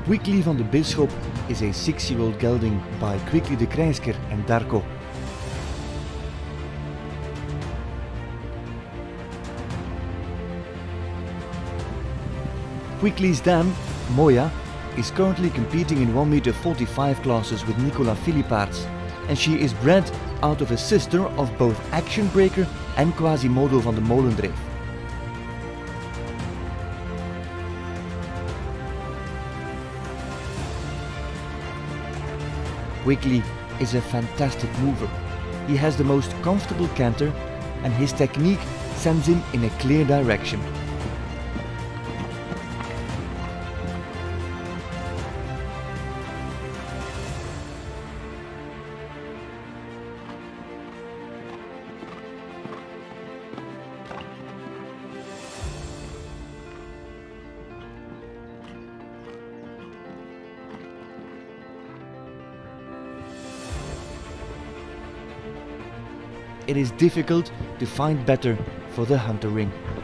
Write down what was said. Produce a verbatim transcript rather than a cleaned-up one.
Quickly van de Bisschop is a six-year-old gelding by Quickly de Krijsker and Darko. Quickly's dam, Moya, is currently competing in one meter forty-five classes with Nicola Filipaerts, and she is bred out of a sister of both Action Breaker and Quasimodo van de Molendreef. Quickly is a fantastic mover. He has the most comfortable canter and his technique sends him in a clear direction. It is difficult to find better for the hunter ring.